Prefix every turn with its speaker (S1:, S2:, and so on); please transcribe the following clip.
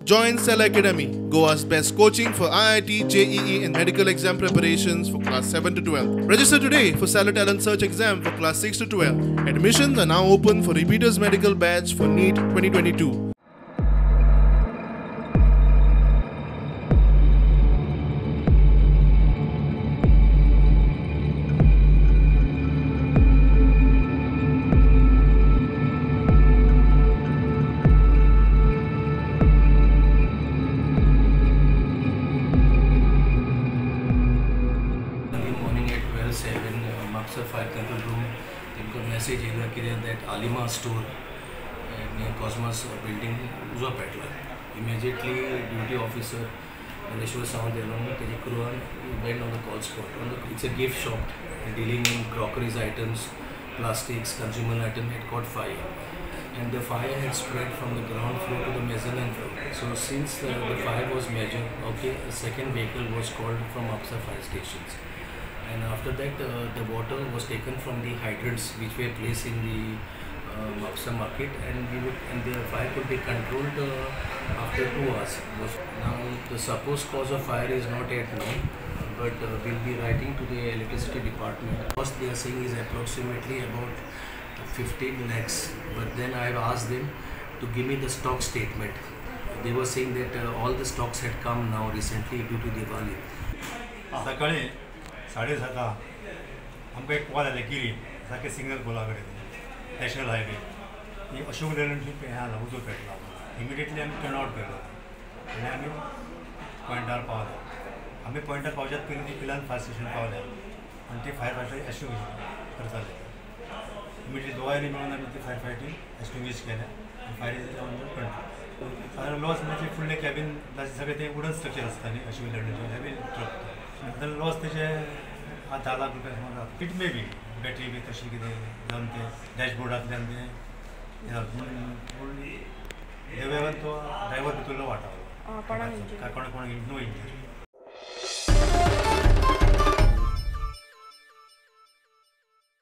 S1: Join Cell Academy, Goa's best coaching for IIT, JEE and medical exam preparations for class 7 to 12. Register today for Salary Talent Search exam for class 6 to 12. Admissions are now open for repeaters medical batch for NEET 2022.
S2: Mapusa fire control room. They message that Alima store near Cosmos building Uza Petla. Immediately, duty officer Maneshwar Sound went on the call spot. It's a gift shop dealing in crockeries items, plastics, consumer items. Had caught fire, and the fire had spread from the ground floor to the mezzanine floor. So since the fire was measured, a second vehicle was called from Mapusa fire stations. And after that, the water was taken from the hydrants which were placed in the Mapusa market, and the fire could be controlled after 2 hours. Now, the supposed cause of fire is not yet known, but we'll be writing to the electricity department. Cost they are saying is approximately about 15 lakhs. But then I have asked them to give me the stock statement. They were saying that all the stocks had come now recently due to Diwali.
S3: 7:30 आमकां एक call आयलें गिरीम सारकें signal पोला कडेन national highway ही अशोक लेलंची हें आसा उजो पेटला इमिडिएटली आमी टर्न आवट केलो आनी आमी पॉयंटार पावले आमी पॉयंटार पावच्याच पयलीं ती पिलान फायर स्टेशन पावले आनी ते फायर फायटर एस्टिंग्विश करताले इमिडिएटली दोगांयनी मेळून आमी ती फायर फायटींग एस्टिंग्विश केलें आनी फायर इज अंडर कंट्रोल साधारण लॉस म्हणजे फुडलें कॅबीन सगळें तें वुडन स्ट्रक्चर आसता न्ही अशोक लेलंचे हेवी ट्रक लॉस तेजे 10 लाख रुपया समज इट मे बी बॅटरी बी तशी कितें जावन ते डॅशबोर्डांतल्यान तें देवेवन तो ड्रायव्हर भितरलो वाटावलो कोणाक नो इंजरी